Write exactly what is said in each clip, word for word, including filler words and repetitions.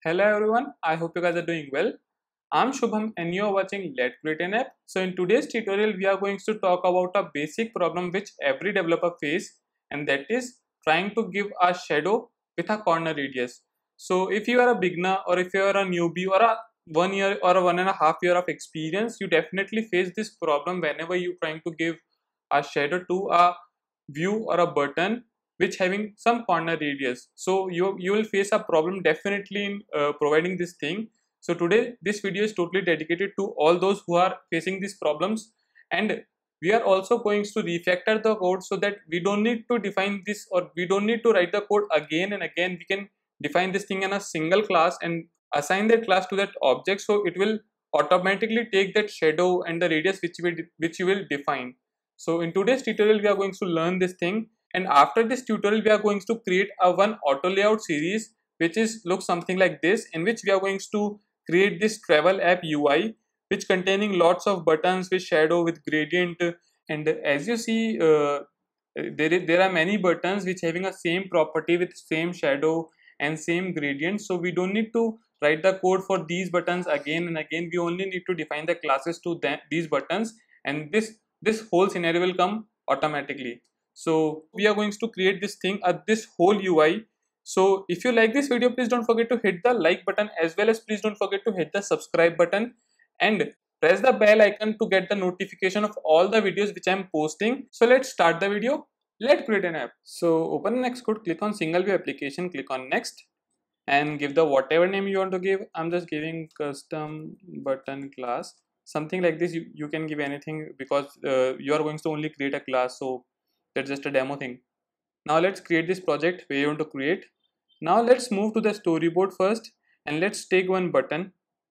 Hello everyone, I hope you guys are doing well. I'm Shubham and you're watching Let's Create an App. So in today's tutorial, we are going to talk about a basic problem which every developer face, and that is trying to give a shadow with a corner radius. So if you are a beginner or if you are a newbie or a one year or a one and a half year of experience, you definitely face this problem whenever you're trying to give a shadow to a view or a button which having some corner radius. So you you will face a problem definitely in uh, providing this thing. So today this video is totally dedicated to all those who are facing these problems, and we are also going to refactor the code so that we don't need to define this, or we don't need to write the code again and again. We can define this thing in a single class and assign that class to that object, so it will automatically take that shadow and the radius which we which you will define. So in today's tutorial we are going to learn this thing, and after this tutorial we are going to create a one auto layout series which is looks something like this, in which we are going to create this travel app U I which containing lots of buttons with shadow, with gradient, and as you see uh, there is there are many buttons which having a same property with same shadow and same gradient. So we don't need to write the code for these buttons again and again. We only need to define the classes to them, these buttons, and this this whole scenario will come automatically. So we are going to create this thing at this whole U I. So if you like this video, please don't forget to hit the like button, as well as please don't forget to hit the subscribe button and press the bell icon to get the notification of all the videos which I am posting. So let's start the video. Let's create an app. So open the Xcode, click on single view application, click on next, and give the whatever name you want to give. I'm just giving custom button class, something like this. You, you can give anything because uh, you are going to only create a class, so that's just a demo thing. Now let's create this project where you want to create. Now let's move to the storyboard first, and let's take one button.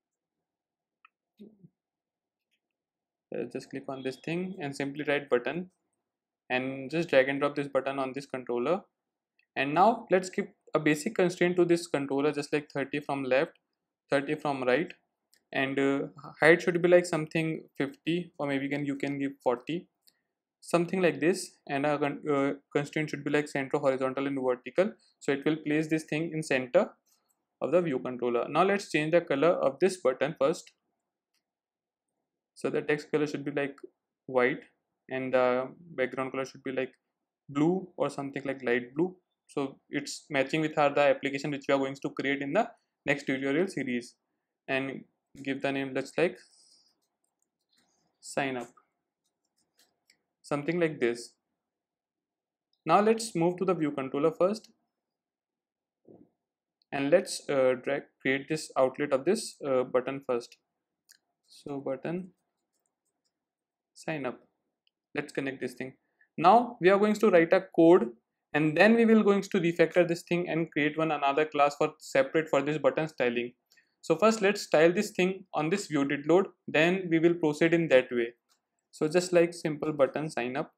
Uh, just click on this thing and simply write button, and just drag and drop this button on this controller. And now let's give a basic constraint to this controller, just like thirty from left, thirty from right, and uh, height should be like something fifty, or maybe can you can give forty, something like this. And our uh, constraint should be like center, horizontal and vertical, so it will place this thing in center of the view controller. Now let's change the color of this button first. So the text color should be like white, and the background color should be like blue or something like light blue. So it's matching with our the application which we are going to create in the next tutorial series. And give the name, let's like sign up, something like this. Now let's move to the view controller first, and let's uh, drag create this outlet of this uh, button first. So button sign up, let's connect this thing. Now we are going to write a code, and then we will going to refactor this thing and create one another class for separate for this button styling. So first let's style this thing on this view did load, then we will proceed in that way. So just like simple button sign up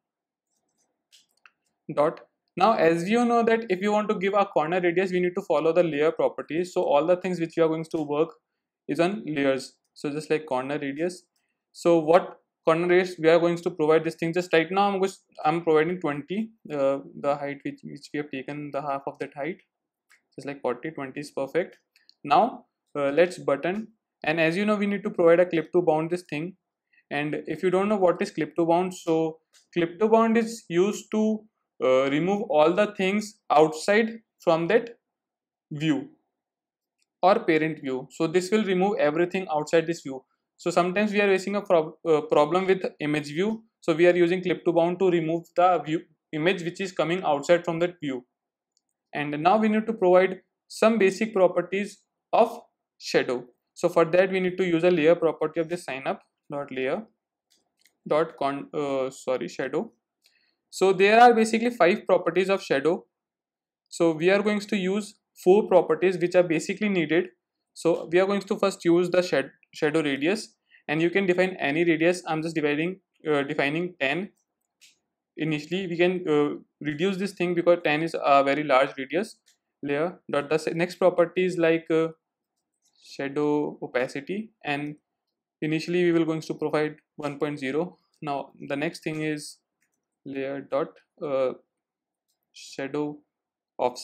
dot. Now as you know that if you want to give a corner radius, we need to follow the layer properties. So all the things which we are going to work is on layers. So just like corner radius. So what corner radius we are going to provide this thing? Just right now I'm going I'm providing twenty, uh, the height which, which we have taken the half of that height, just like forty, twenty is perfect. Now uh, let's button, and as you know we need to provide a clip to bound this thing. And if you don't know what is clip to bound, so clip to bound is used to uh, remove all the things outside from that view or parent view. So this will remove everything outside this view. So sometimes we are facing a prob uh, problem with image view, so we are using clip to bound to remove the view image which is coming outside from that view. And now we need to provide some basic properties of shadow. So for that we need to use a layer property of the sign up dot layer dot con uh, sorry shadow. So there are basically five properties of shadow. So we are going to use four properties which are basically needed. So we are going to first use the shed, shadow radius, and you can define any radius. I'm just dividing uh, defining ten. Initially we can uh, reduce this thing because ten is a very large radius. Layer dot the next property is like uh, shadow opacity, and initially we will going to provide one point zero. Now the next thing is layer dot uh, shadow offset.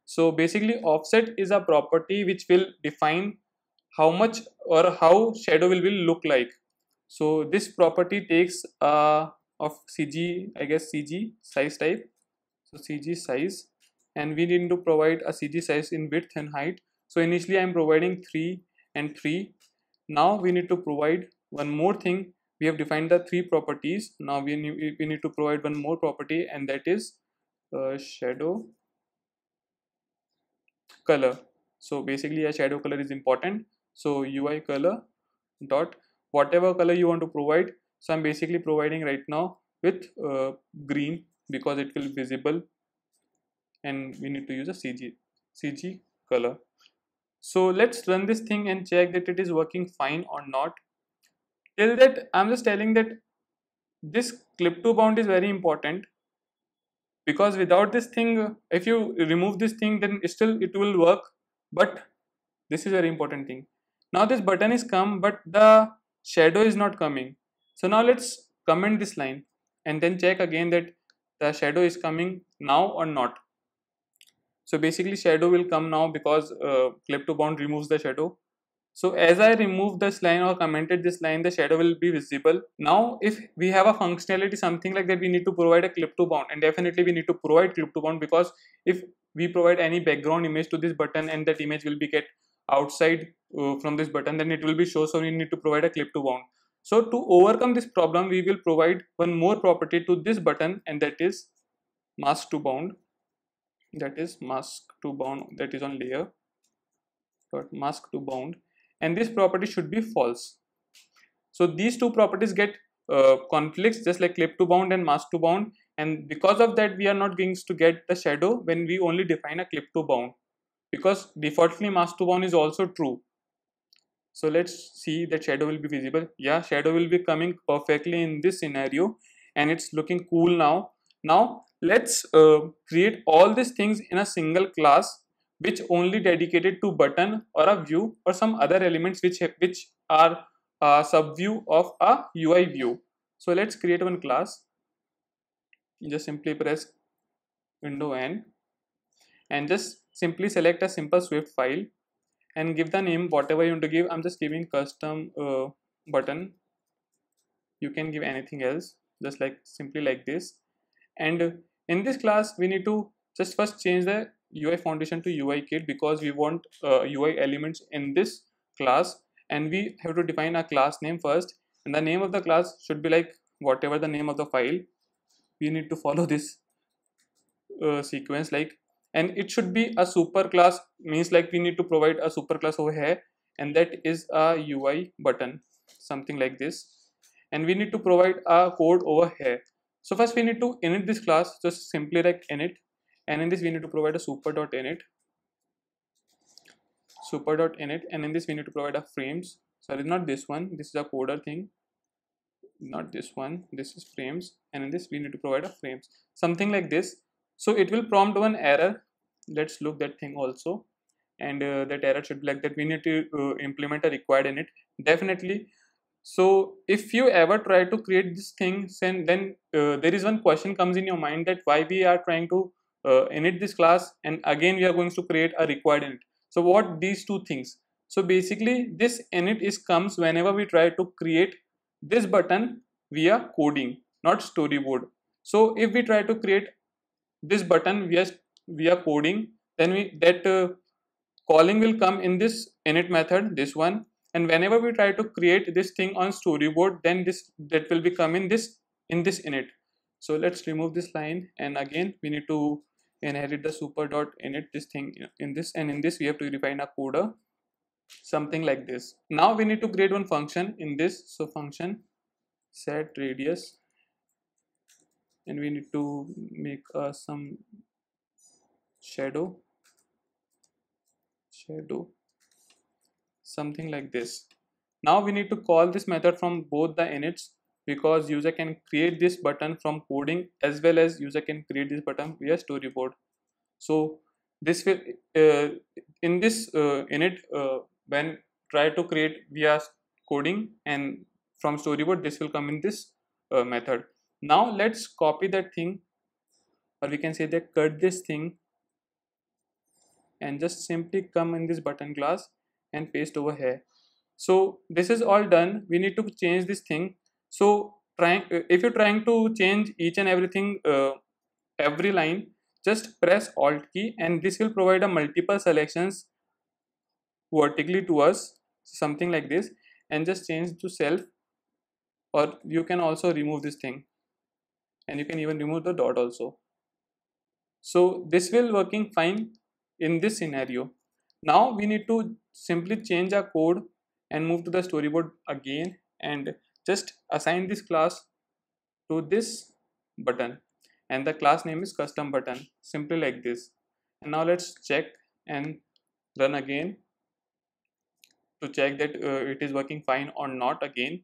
So basically offset is a property which will define how much or how shadow will, will look like. So this property takes uh, of C G, I guess C G size type. So C G size, and we need to provide a C G size in width and height. So initially I am providing three and three. Now we need to provide one more thing. We have defined the three properties. Now we need, we need to provide one more property, and that is uh, shadow color. So basically a shadow color is important. So U I color dot whatever color you want to provide. So I'm basically providing right now with uh, green because it will be visible, and we need to use a C G C G color. So let's run this thing and check that it is working fine or not. Till that, I'm just telling that this clip to bound is very important, because without this thing, if you remove this thing, then still it will work. But this is very important thing. Now this button is come, but the shadow is not coming. So now let's comment this line and then check again that the shadow is coming now or not. So basically shadow will come now because uh, clip to bound removes the shadow. So as I remove this line or commented this line, the shadow will be visible. Now if we have a functionality something like that, we need to provide a clip to bound, and definitely we need to provide clip to bound, because if we provide any background image to this button and that image will be get outside uh, from this button, then it will be show. So we need to provide a clip to bound. So to overcome this problem, we will provide one more property to this button, and that is mask to bound. That is mask to bound, that is on layer dot mask to bound, and this property should be false. So these two properties get uh, conflicts just like clip to bound and mask to bound, and because of that we are not going to get the shadow when we only define a clip to bound, because defaultly mask to bound is also true. So let's see that shadow will be visible. Yeah, shadow will be coming perfectly in this scenario, and it's looking cool now. Now let's uh, create all these things in a single class which only dedicated to button or a view or some other elements which which are a subview of a U I view. So let's create one class. Just simply press window N and just simply select a simple Swift file and give the name whatever you want to give. I'm just giving custom uh, button. You can give anything else, just like simply like this. And in this class we need to just first change the U I foundation to U I kit, because we want uh, U I elements in this class, and we have to define a class name first, and the name of the class should be like whatever the name of the file. We need to follow this uh, sequence, like, and it should be a super class, means like we need to provide a super class over here, and that is a U I button, something like this, and we need to provide a code over here. So first we need to init this class, just simply like init, and in this we need to provide a super.init super.init, and in this we need to provide a frames. Sorry, not this one, this is a coder thing, not this one, this is frames, and in this we need to provide a frames, something like this. So it will prompt one error. Let's look that thing also, and uh, that error should be like that we need to uh, implement a required init, definitely. So if you ever try to create this thing, then then uh, there is one question comes in your mind, that why we are trying to uh, init this class and again we are going to create a required init. So what these two things? So basically this init is comes whenever we try to create this button via coding, not storyboard. So if we try to create this button via via coding, then we that uh, calling will come in this init method, this one, and whenever we try to create this thing on storyboard, then this that will become in this in this init. So let's remove this line, and again we need to inherit the super dot init this thing in this, and in this we have to define a coder, something like this. Now we need to create one function in this. So function set radius, and we need to make uh, some shadow shadow something like this. Now we need to call this method from both the inits, because user can create this button from coding as well as user can create this button via storyboard. So this will uh, in this uh, init uh, when try to create via coding, and from storyboard this will come in this uh, method. Now let's copy that thing, or we can say that cut this thing and just simply come in this button class and paste over here. So this is all done. We need to change this thing. So trying if you're trying to change each and everything, uh, every line, just press Alt key, and this will provide a multiple selections vertically to us, something like this, and just change to self. Or you can also remove this thing, and you can even remove the dot also. So this will working fine in this scenario. Now we need to simply change our code and move to the storyboard again, and just assign this class to this button, and the class name is custom button, simply like this. And now let's check and run again to check that uh, it is working fine or not again.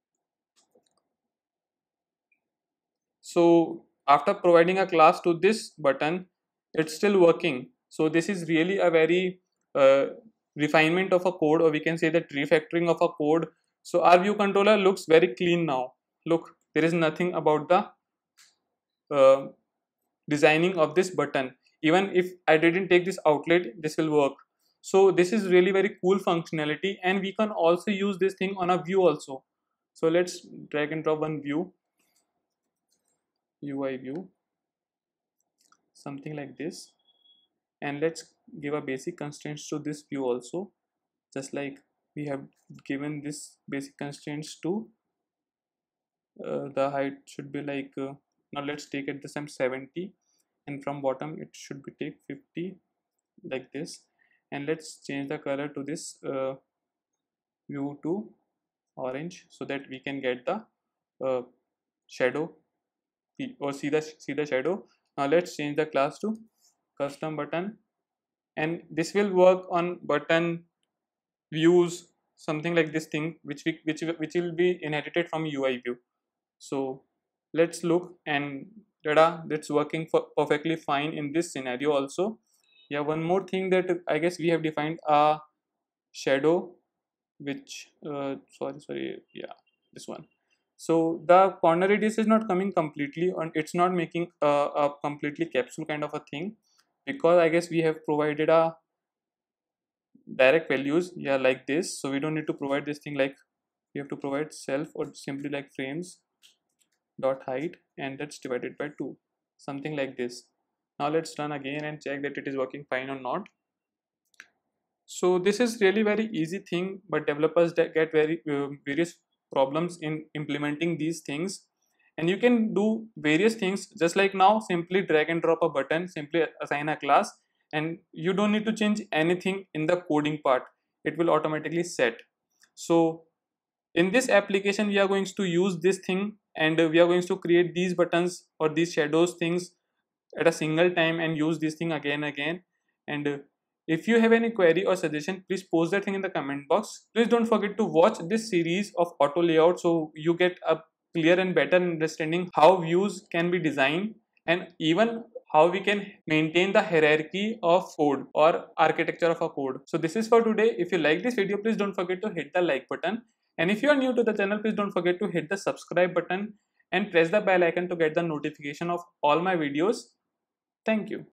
So after providing a class to this button, it's still working. So this is really a very uh, refinement of a code, or we can say that refactoring of a code. So our view controller looks very clean now. Look, there is nothing about the uh, designing of this button. Even if I didn't take this outlet, this will work. So this is really very cool functionality, and we can also use this thing on a view also. So let's drag and drop one view, U I view, something like this, and let's give a basic constraints to this view also, just like we have given this basic constraints to uh, the height should be like uh, now let's take it the same seventy, and from bottom it should be take fifty, like this. And let's change the color to this uh, view to orange, so that we can get the uh, shadow or see the see the shadow. Now let's change the class to custom button, and this will work on button views, something like this thing, which we which which will be inherited from U I view. So let's look, and tada, that's working for perfectly fine in this scenario also. Yeah, one more thing that I guess we have defined a shadow, which uh, sorry sorry yeah, this one. So the corner radius is not coming completely, and it's not making a, a completely capsule kind of a thing, because I guess we have provided a direct values, yeah, like this. So we don't need to provide this thing, like we have to provide self or simply like frames dot height, and that's divided by two, something like this. Now let's run again and check that it is working fine or not. So this is really very easy thing, but developers get very uh, various problems in implementing these things. And you can do various things, just like now, simply drag and drop a button, simply assign a class, and you don't need to change anything in the coding part. It will automatically set. So in this application, we are going to use this thing, and we are going to create these buttons or these shadows things at a single time and use this thing again and again. And uh, if you have any query or suggestion, please post that thing in the comment box. Please don't forget to watch this series of auto layout, so you get a clear and better understanding how views can be designed, and even how we can maintain the hierarchy of code or architecture of a code. So this is for today. If you like this video, please don't forget to hit the like button, and if you are new to the channel, please don't forget to hit the subscribe button and press the bell icon to get the notification of all my videos. Thank you.